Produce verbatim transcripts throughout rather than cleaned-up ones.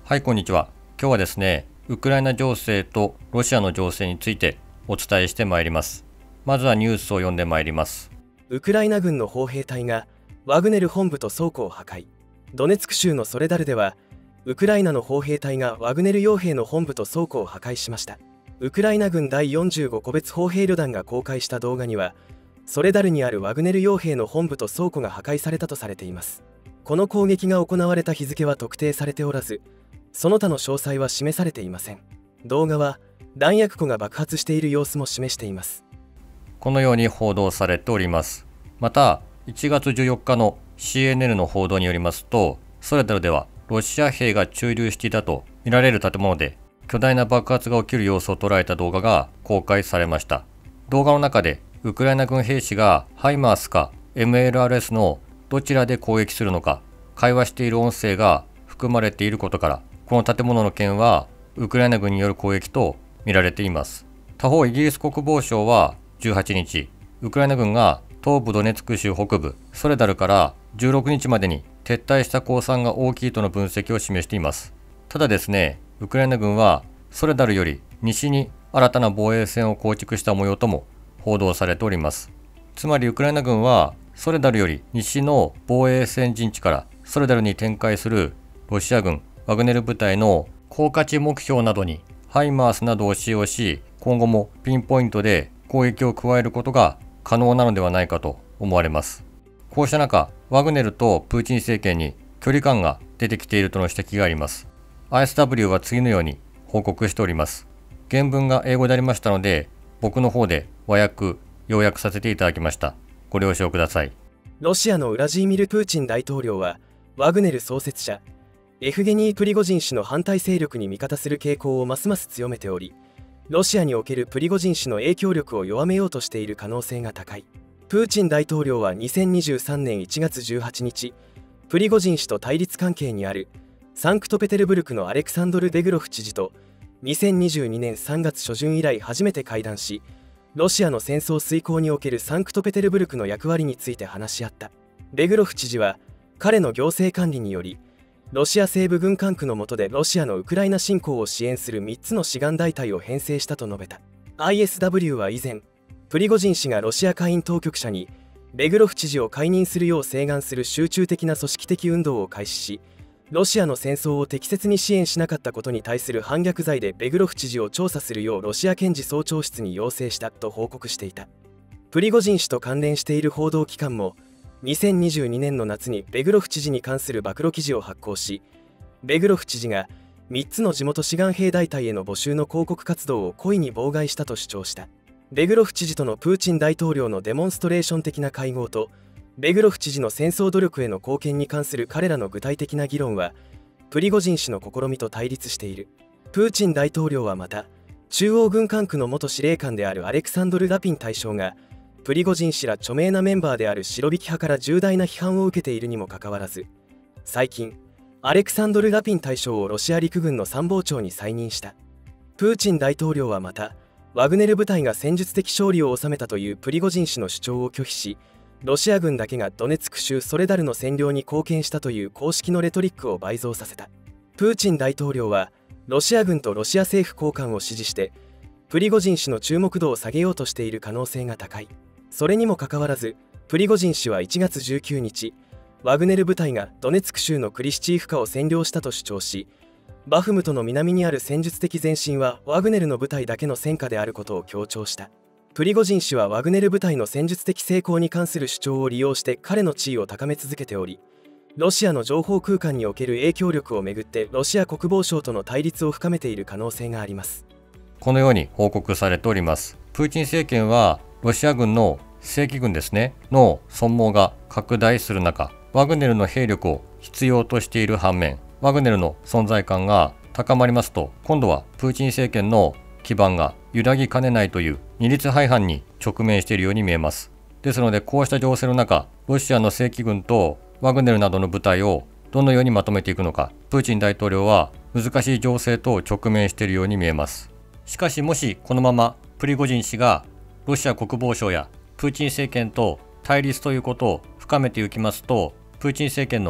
はい、こんにちは。今日はですね、ウクライナ情勢とロシアの情勢についてお伝えしてまいります。まずはニュースを読んでまいります。 ウクライナ軍の砲兵隊がワグネル本部と倉庫を破壊。ドネツク州のソレダルでは、ウクライナの砲兵隊がワグネル傭兵の本部と倉庫を破壊しました。ウクライナ軍だいよんじゅうご個別砲兵旅団が公開した動画には、ソレダルにあるワグネル傭兵の本部と倉庫が破壊されたとされています。この攻撃が行われた日付は特定されておらず、その他の詳細は示されていません。動画は弾薬庫が爆発している様子も示しています。 このように報道されております。また、いちがつじゅうよっかの シーエヌエヌ の報道によりますと、ソレダルではロシア兵が駐留していたと見られる建物で巨大な爆発が起きる様子を捉えた動画が公開されました。動画の中でウクライナ軍兵士がハイマースか エムエルアールエス のどちらで攻撃するのか会話している音声が含まれていることから、この建物の件はウクライナ軍による攻撃と見られています。他方、イギリス国防省はじゅうはちにち、ウクライナ軍が東部ドネツク州北部ソレダルからじゅうろくにちまでに撤退した公算が大きいとの分析を示しています。ただですね、ウクライナ軍はソレダルより西に新たな防衛線を構築した模様とも報道されております。つまりウクライナ軍はソレダルより西の防衛線陣地からソレダルに展開するロシア軍ワグネル部隊の高価値目標などにハイマースなどを使用し、今後もピンポイントで攻撃を加えることが可能なのではないかと思われます。こうした中、ワグネルとプーチン政権に距離感が出てきているとの指摘があります。アイエスダブリュー は次のように報告しております。原文が英語でありましたので、僕の方で和訳、要約させていただきました。ご了承ください。 ロシアのウラジーミル・プーチン大統領は、ワグネル創設者エフゲニー・プリゴジン氏の反対勢力に味方する傾向をますます強めており、ロシアにおけるプリゴジン氏の影響力を弱めようとしている可能性が高い。プーチン大統領はにせんにじゅうさんねんいちがつじゅうはちにち、プリゴジン氏と対立関係にあるサンクトペテルブルクのアレクサンドル・ベグロフ知事とにせんにじゅうにねんさんがつしょじゅん以来初めて会談し、ロシアの戦争遂行におけるサンクトペテルブルクの役割について話し合った。ベグロフ知事は彼の行政管理により、ロシア西部軍管区の下でロシアのウクライナ侵攻を支援するみっつの志願大隊を編成したと述べた。 アイエスダブリュー は以前、プリゴジン氏がロシア下院当局者にベグロフ知事を解任するよう請願する集中的な組織的運動を開始し、ロシアの戦争を適切に支援しなかったことに対する反逆罪でベグロフ知事を調査するようロシア検事総長室に要請したと報告していた。プリゴジン氏と関連している報道機関もにせんにじゅうにねんの夏にベグロフ知事に関する暴露記事を発行し、ベグロフ知事がみっつの地元志願兵大隊への募集の広告活動を故意に妨害したと主張した。ベグロフ知事とのプーチン大統領のデモンストレーション的な会合と、ベグロフ知事の戦争努力への貢献に関する彼らの具体的な議論は、プリゴジン氏の試みと対立している。プーチン大統領はまた、中央軍管区の元司令官であるアレクサンドル・ラピン大将が、プリゴジン氏ら著名なメンバーであるシロビキ派から重大な批判を受けているにもかかわらず、最近アレクサンドル・ラピン大将をロシア陸軍の参謀長に再任した。プーチン大統領はまた、ワグネル部隊が戦術的勝利を収めたというプリゴジン氏の主張を拒否し、ロシア軍だけがドネツク州ソレダルの占領に貢献したという公式のレトリックを倍増させた。プーチン大統領はロシア軍とロシア政府高官を支持してプリゴジン氏の注目度を下げようとしている可能性が高い。それにもかかわらず、プリゴジン氏はいちがつじゅうくにち、ワグネル部隊がドネツク州のクリシチーフカを占領したと主張し、バフムトの南にある戦術的前進はワグネルの部隊だけの戦果であることを強調した。プリゴジン氏はワグネル部隊の戦術的成功に関する主張を利用して彼の地位を高め続けており、ロシアの情報空間における影響力をめぐってロシア国防省との対立を深めている可能性があります。 このように報告されております。プーチン政権はロシア軍の正規軍ですねの損耗が拡大する中、ワグネルの兵力を必要としている反面、ワグネルの存在感が高まりますと、今度はプーチン政権の基盤が揺らぎかねないという二律背反に直面しているように見えます。ですので、こうした情勢の中、ロシアの正規軍とワグネルなどの部隊をどのようにまとめていくのか、プーチン大統領は難しい情勢と直面しているように見えます。しかし、もしこのままプリゴジン氏がロシア国防省やプーチン政権と対立ということを深めていきますと、プーチン政権の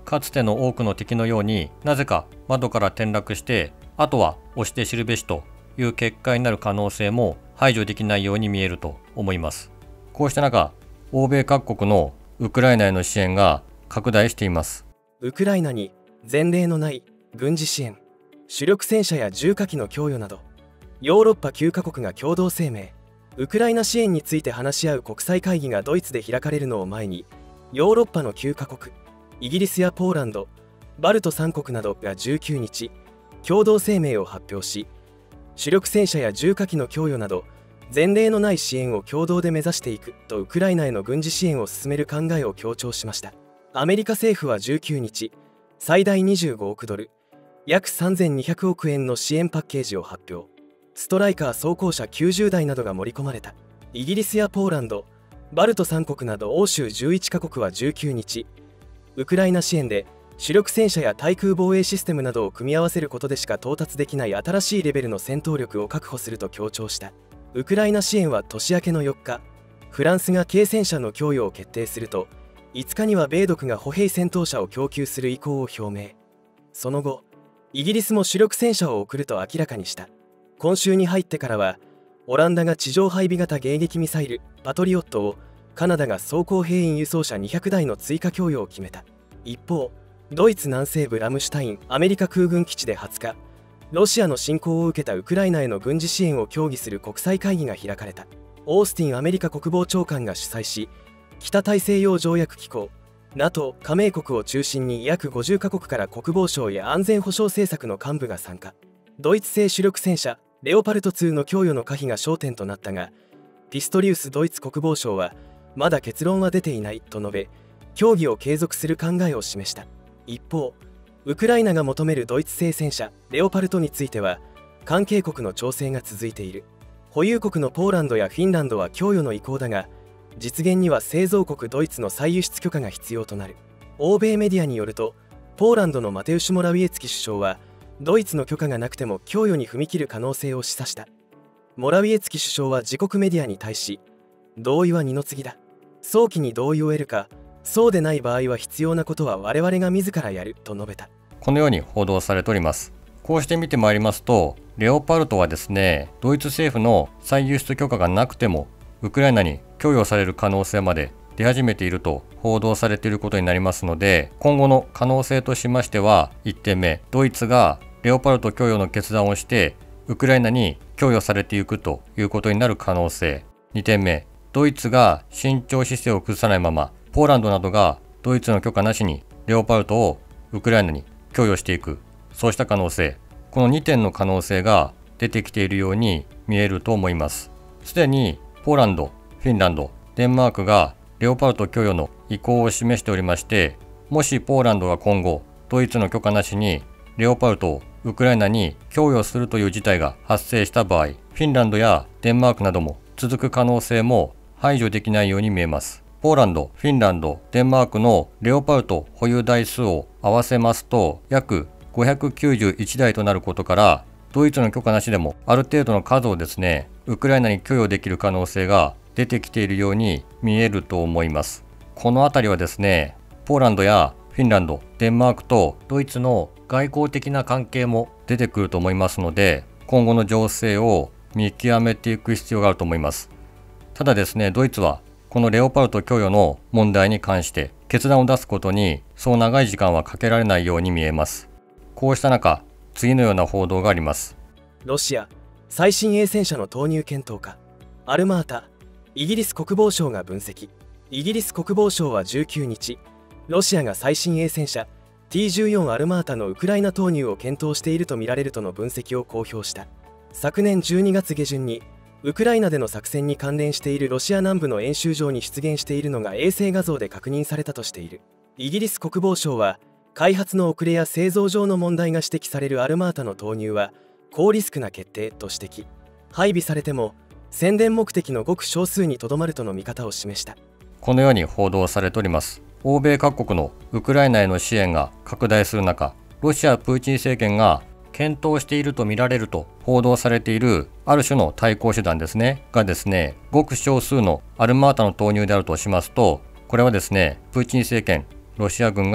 かつての多くの敵のようになぜか窓から転落してあとは押して知るべしという結果になる可能性も排除できないように見えると思います。こうした中、欧米各国のウクライナへの支援が拡大しています。 ウクライナに前例のない軍事支援、主力戦車や重火器の供与など、ヨーロッパきゅうカ国が共同声明、ウクライナ支援について話し合う国際会議がドイツで開かれるのを前に、ヨーロッパのきゅうカ国、イギリスやポーランド、バルトさん国などがじゅうくにち、共同声明を発表し、主力戦車や重火器の供与など、前例のない支援を共同で目指していくとウクライナへの軍事支援を進める考えを強調しました。アメリカ政府はじゅうくにち、最大にじゅうごおくドル、約さんぜんにひゃくおくえんの支援パッケージを発表。ストライカー装甲車きゅうじゅうだいなどが盛り込まれた。イギリスやポーランド、バルトさん国など欧州じゅういちカ国はじゅうくにち、ウクライナ支援で主力戦車や対空防衛システムなどを組み合わせることでしか到達できない新しいレベルの戦闘力を確保すると強調した。ウクライナ支援は年明けのよっか、フランスが軽戦車の供与を決定すると、いつかには米独が歩兵戦闘車を供給する意向を表明。その後、イギリスも主力戦車を送ると明らかにした。今週に入ってからは、オランダが地上配備型迎撃ミサイルパトリオットを、カナダが装甲兵員輸送車にひゃくだいの追加供与を決めた。一方、ドイツ南西部ラムシュタインアメリカ空軍基地ではつか、ロシアの侵攻を受けたウクライナへの軍事支援を協議する国際会議が開かれた。オースティンアメリカ国防長官が主催し、北大西洋条約機構 ナト 加盟国を中心に約ごじゅうカ国から国防省や安全保障政策の幹部が参加。ドイツ製主力戦車レオパルトツーの供与の可否が焦点となったが、ピストリウスドイツ国防相はまだ結論は出ていないと述べ、協議を継続する考えを示した。一方、ウクライナが求めるドイツ製戦車レオパルトについては関係国の調整が続いている。保有国のポーランドやフィンランドは供与の意向だが、実現には製造国ドイツの再輸出許可が必要となる。欧米メディアによると、ポーランドのマテウシュ・モラウィエツキ首相はドイツの許可がなくても供与に踏み切る可能性を示唆した。モラウィエツキ首相は自国メディアに対し、同意は二の次だ、早期に同意を得るか、そうでない場合は必要なことは我々が自らやると述べた。 このように報道されております。こうして見てまいりますと、レオパルトはですね、ドイツ政府の再輸出許可がなくてもウクライナに供与される可能性まで出始めていると報道されていることになりますので、今後の可能性としましては、いってんめ、ドイツがレオパルト供与の決断をしてウクライナに供与されていくということになる可能性。にてんめ、ドイツが慎重姿勢を崩さないままポーランドなどがドイツの許可なしにレオパルトをウクライナに供与していく、そうした可能性、このにてんの可能性が出てきているように見えると思います。すでにポーランド、フィンランド、デンマークがレオパルト供与の意向を示しておりまして、もしポーランドが今後ドイツの許可なしにレオパルトをウクライナに供与するという事態が発生した場合、フィンランドやデンマークなども続く可能性も排除できないように見えます。ポーランド、フィンランド、デンマークのレオパルト保有台数を合わせますと約ごひゃくきゅうじゅういちだいとなることから、ドイツの許可なしでもある程度の数をですね、ウクライナに供与できる可能性が出てきているように見えると思います。このあたりはですね、ポーランドやフィンランド、デンマークとドイツの外交的な関係も出てくると思いますので、今後の情勢を見極めていく必要があると思います。ただですね、ドイツはこのレオパルト供与の問題に関して決断を出すことにそう長い時間はかけられないように見えます。こうした中、次のような報道があります。 ロシア最新鋭戦車の投入検討か。アルマータ、イギリス国防省が分析。イギリス国防省はじゅうくにち、ロシアが最新鋭戦車 ティーじゅうよん アルマータのウクライナ投入を検討しているとみられるとの分析を公表した。昨年じゅうにがつげじゅんにウクライナでの作戦に関連しているロシア南部の演習場に出現しているのが衛星画像で確認されたとしている。イギリス国防省は、開発の遅れや製造上の問題が指摘されるアルマータの投入は高リスクな決定と指摘。配備されても宣伝目的のごく少数にとどまるとの見方を示した。 このように報道されております。欧米各国のウクライナへの支援が拡大する中、ロシアプーチン政権が検討していると見られると報道されているある種の対抗手段ですねがですね、ごく少数のアルマータの投入であるとしますと、これはですね、プーチン政権、ロシア軍が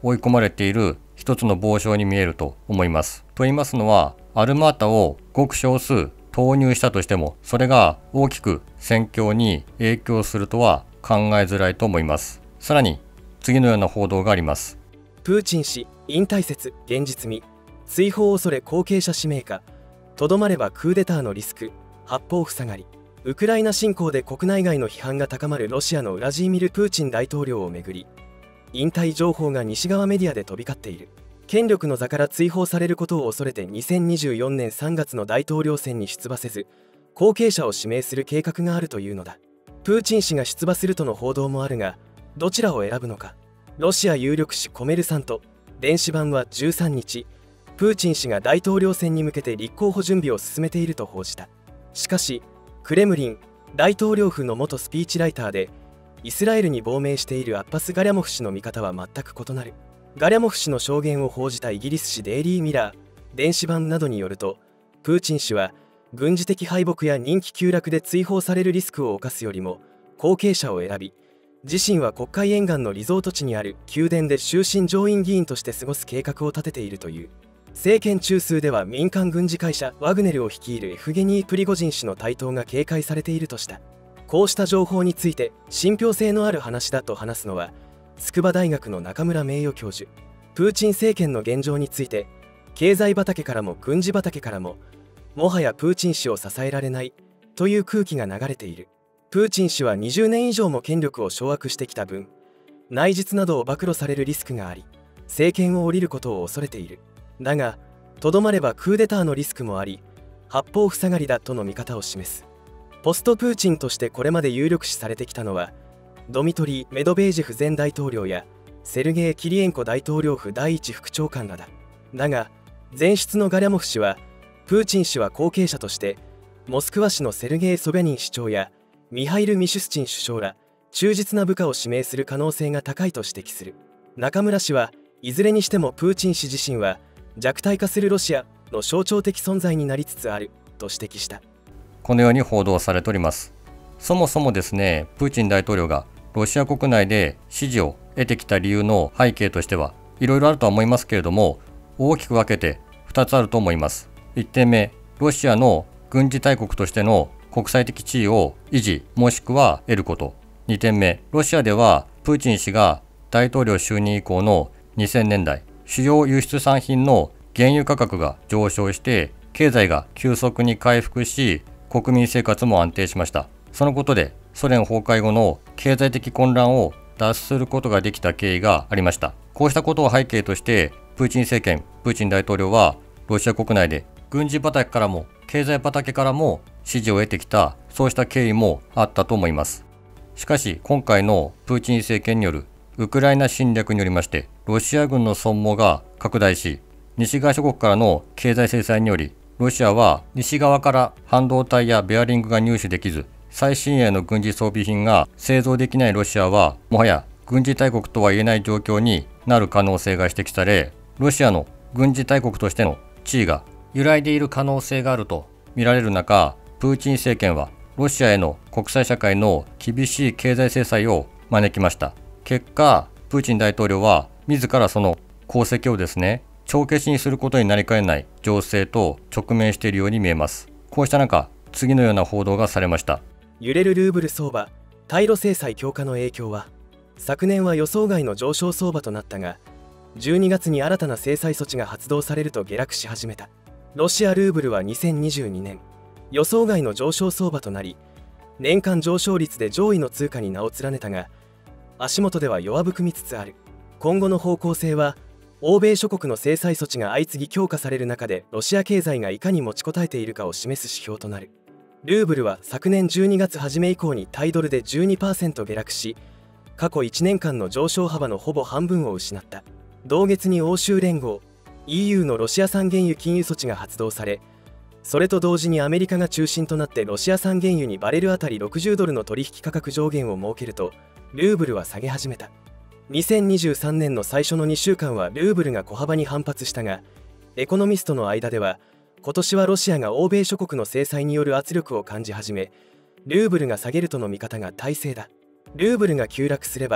追い込まれている一つの傍証に見えると思います。と言いますのは、アルマータをごく少数投入したとしても、それが大きく戦況に影響するとは考えづらいと思います。さらに次のような報道があります。 プーチン氏引退説現実味、追放恐れ後継者指名か、とどまればクーデターのリスク、八方塞がり。ウクライナ侵攻で国内外の批判が高まるロシアのウラジーミル・プーチン大統領をめぐり、引退情報が西側メディアで飛び交っている。権力の座から追放されることを恐れてにせんにじゅうよねんさんがつの大統領選に出馬せず、後継者を指名する計画があるというのだ。プーチン氏が出馬するとの報道もあるが、どちらを選ぶのか。ロシア有力紙コメルサント電子版はじゅうさんにち、プーチン氏が大統領選に向けて立候補準備を進めていると報じた。しかしクレムリン大統領府の元スピーチライターでイスラエルに亡命しているアッバス・ガリャモフ氏の見方は全く異なる。ガリャモフ氏の証言を報じたイギリス紙デイリー・ミラー電子版などによると、プーチン氏は軍事的敗北や人気急落で追放されるリスクを冒すよりも後継者を選び、自身は黒海沿岸のリゾート地にある宮殿で終身上院議員として過ごす計画を立てているという。政権中枢では民間軍事会社ワグネルを率いるエフゲニー・プリゴジン氏の台頭が警戒されているとした。こうした情報について信憑性のある話だと話すのは筑波大学の中村名誉教授。プーチン政権の現状について、経済畑からも軍事畑からももはやプーチン氏を支えられないという空気が流れている。プーチン氏はにじゅうねん以上も権力を掌握してきた分、内実などを暴露されるリスクがあり、政権を降りることを恐れている。だがとどまればクーデターのリスクもあり、八方塞がりだとの見方を示す。ポストプーチンとしてこれまで有力視されてきたのはドミトリー・メドベージェフ前大統領やセルゲイ・キリエンコ大統領府第一副長官らだ。だが前出のガリャモフ氏は、プーチン氏は後継者としてモスクワ市のセルゲイ・ソビャニン市長やミハイル・ミシュスチン首相ら忠実な部下を指名する可能性が高いと指摘する。中村氏はいずれにしてもプーチン氏自身は弱体化するロシアの象徴的存在になりつつあると指摘した。 このように報道されております。そもそもですね、プーチン大統領がロシア国内で支持を得てきた理由の背景としてはいろいろあるとは思いますけれども、大きく分けてふたつあると思います。いってんめ、ロシアの軍事大国としての国際的地位を維持もしくは得ること。にてんめ、ロシアではプーチン氏が大統領就任以降のにせんねんだい、主要輸出産品の原油価格が上昇して経済が急速に回復し、国民生活も安定しました。そのことでソ連崩壊後の経済的混乱を脱することができた経緯がありました。こうしたことを背景としてプーチン政権、プーチン大統領はロシア国内で軍事畑からも経済畑からも支持を得てきた、そうした経緯もあったと思います。しかし今回のプーチン政権によるウクライナ侵略によりまして、ロシア軍の損耗が拡大し、西側諸国からの経済制裁によりロシアは西側から半導体やベアリングが入手できず、最新鋭の軍事装備品が製造できないロシアはもはや軍事大国とは言えない状況になる可能性が指摘され、ロシアの軍事大国としての地位が揺らいでいる可能性があると見られる中、プーチン政権はロシアへの国際社会の厳しい経済制裁を招きました。結果、プーチン大統領は自らその功績をですね、帳消しにすることになりかねない情勢と直面しているように見えます。こうした中、次のような報道がされました。 揺れるルーブル相場、対ロ制裁強化の影響は。昨年は予想外の上昇相場となったが、じゅうにがつに新たな制裁措置が発動されると下落し始めた。ロシアルーブルはにせんにじゅうにねん予想外の上昇相場となり、年間上昇率で上位の通貨に名を連ねたが、足元では弱含みつつある。今後の方向性は、欧米諸国の制裁措置が相次ぎ強化される中でロシア経済がいかに持ちこたえているかを示す指標となる。ルーブルは昨年じゅうにがつ初め以降に対ドルで じゅうにパーセント 下落し、過去いちねんかんの上昇幅のほぼ半分を失った。同月に欧州連合 イーユー のロシア産原油禁輸措置が発動され、それと同時にアメリカが中心となってロシア産原油にバレルあたりろくじゅうドルの取引価格上限を設けると、ルーブルは下げ始めた。にせんにじゅうさんねんの最初のにしゅうかんはルーブルが小幅に反発したが、エコノミストの間では今年はロシアが欧米諸国の制裁による圧力を感じ始め、ルーブルが下げるとの見方が大勢だ。ルーブルが急落すれば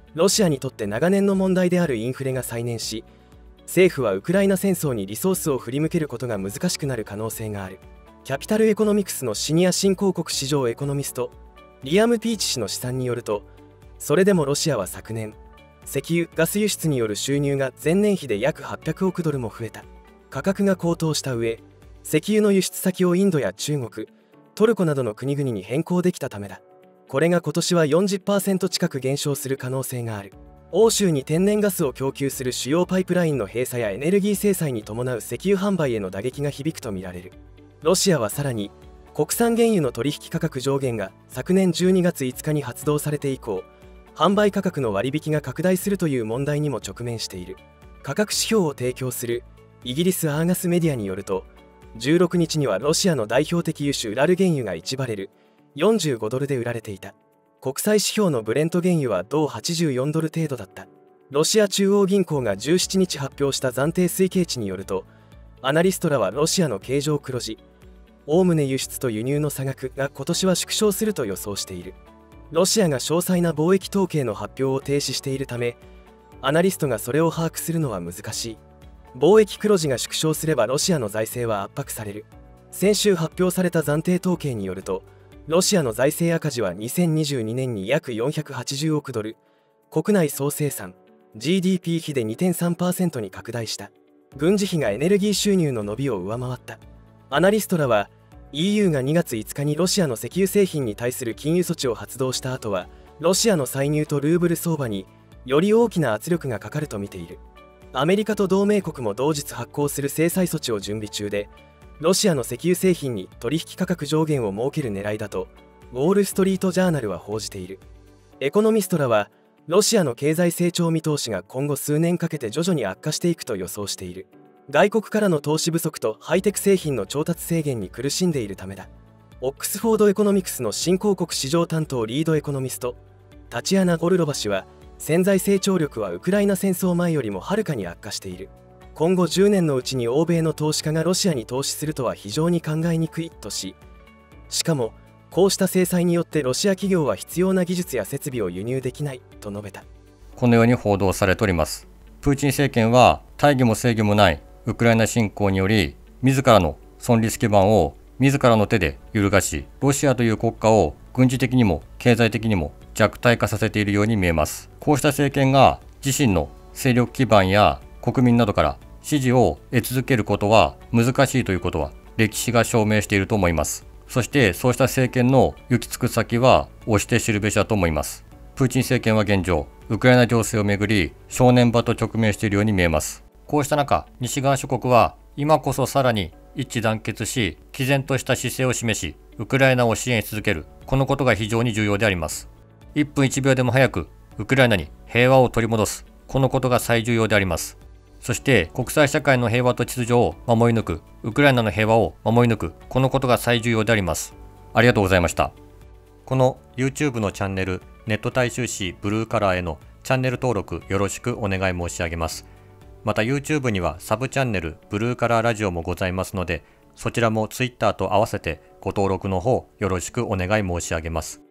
ロシアにとって長年の問題であるインフレが再燃し、政府はウクライナ戦争にリソースを振り向けることが難しくなる可能性がある。キャピタルエコノミクスのシニア新興国市場エコノミストリアム・ピーチ氏の試算によると、それでもロシアは昨年石油・ガス輸出による収入が前年比で約はっぴゃくおくドルも増えた。価格が高騰した上、石油の輸出先をインドや中国、トルコなどの国々に変更できたためだ。これが今年は よんじゅっパーセント 近く減少する可能性がある。欧州に天然ガスを供給する主要パイプラインの閉鎖やエネルギー制裁に伴う石油販売への打撃が響くとみられる。ロシアはさらに国産原油の取引価格上限が昨年じゅうにがついつかに発動されて以降、販売価格の割引が拡大するという問題にも直面している。価格指標を提供するイギリスアーガスメディアによると、じゅうろくにちにはロシアの代表的油種ウラル原油がいちバレルよんじゅうごドルで売られていた。国際指標のブレント原油は同はちじゅうよんドル程度だった。ロシア中央銀行がじゅうしちにち発表した暫定推計値によると、アナリストらはロシアの経常黒字、おおむね輸出と輸入の差額が今年は縮小すると予想している。ロシアが詳細な貿易統計の発表を停止しているため、アナリストがそれを把握するのは難しい。貿易黒字が縮小すればロシアの財政は圧迫される。先週発表された暫定統計によると、ロシアの財政赤字はにせんにじゅうにねんに約よんひゃくはちじゅうおくドル、国内総生産 ジーディーピー 比で にてんさんパーセント に拡大した。軍事費がエネルギー収入の伸びを上回った。アナリストらは イーユー がにがついつかにロシアの石油製品に対する禁輸措置を発動した後は、ロシアの歳入とルーブル相場により大きな圧力がかかると見ている。アメリカと同盟国も同日発行する制裁措置を準備中で、ロシアの石油製品に取引価格上限を設ける狙いだとウォール・ストリート・ジャーナルは報じている。エコノミストらはロシアの経済成長見通しが今後数年かけて徐々に悪化していくと予想している。外国からの投資不足とハイテク製品の調達制限に苦しんでいるためだ。オックスフォードエコノミクスの新興国市場担当リードエコノミストタチアナ・ゴルロバ氏は、潜在成長力はウクライナ戦争前よりもはるかに悪化している。今後じゅうねんのうちに欧米の投資家がロシアに投資するとは非常に考えにくいとし、しかもこうした制裁によってロシア企業は必要な技術や設備を輸入できないと述べた。 このように報道されております。プーチン政権は大義も正義もないウクライナ侵攻により、自らの存立基盤を自らの手で揺るがし、ロシアという国家を軍事的にも経済的にも弱体化させているように見えます。こうした政権が自身の勢力基盤や国民などから支持を得続けることは難しいということは歴史が証明していると思います。そしてそうした政権の行き着く先は押して知るべしだと思います。プーチン政権は現状、ウクライナ情勢をめぐり正念場と直面しているように見えます。こうした中、西側諸国は今こそさらに一致団結し、毅然とした姿勢を示し、ウクライナを支援し続ける、このことが非常に重要であります。いっぷんいちびょうでも早くウクライナに平和を取り戻す、このことが最重要であります。そして国際社会の平和と秩序を守り抜く、ウクライナの平和を守り抜く、このことが最重要であります。ありがとうございました。この YouTube のチャンネル、ネット大衆紙ブルーカラーへのチャンネル登録よろしくお願い申し上げます。また YouTube にはサブチャンネルブルーカラーラジオもございますので、そちらも Twitter と合わせてご登録の方よろしくお願い申し上げます。